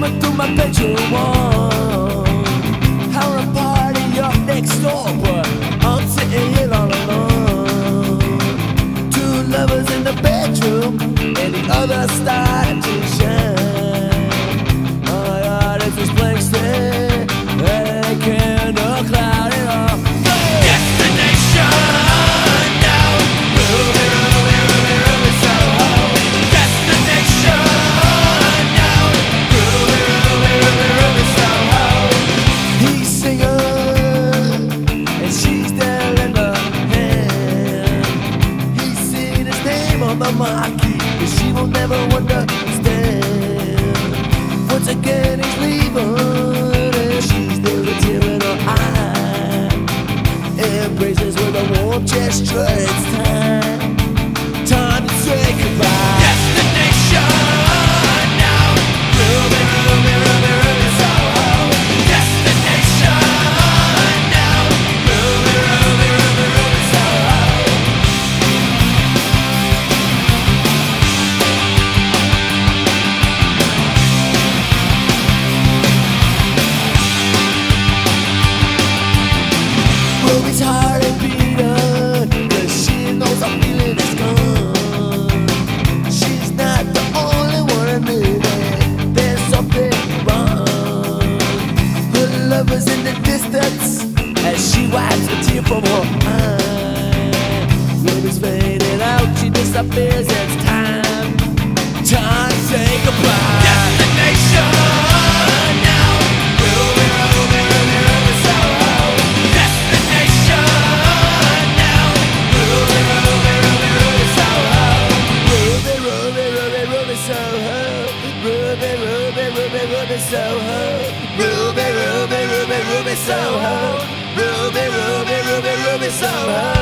coming through my bedroom wall. Having a party up next door, but I'm sitting here all alone. Two lovers in the bedroom, and the other started to shine. Oh my God, it's this blank stare, they can't cloud it all. Destination now, Ruby, Ruby, Ruby, Ruby, Soho. Destination now, Ruby, Ruby, Ruby, Ruby, Soho. He's singing, and she's there in the hand. He's seen his name on the marquee, but she will never understand. Once again he's leaving, and she's there with a tear in her eye. Embraces with a warm gesture, it's time, time to say goodbye. Destination now, Ruby, Ruby, Ruby, Ruby, Soho. Destination now, Ruby, Ruby, Ruby, Ruby, Soho. Ruby's heart is beating, 'cause she knows her feeling is gone. She's not the only one admitting there's something wrong. Her lover's in the distance as she wipes a tear from her eye. Ruby's fading out, she disappears, it's time, time to say goodbye. Destination now, Ruby, Ruby, Ruby, Ruby, Soho. Destination now, Ruby, Ruby, Ruby, Ruby, Soho. Ruby, Ruby, Ruby, Ruby, Soho. Ruby, Ruby, Ruby, Ruby, Soho. Ruby, Ruby, Ruby, Ruby, Soho. Ruby, Ruby, Ruby, Ruby, Soho.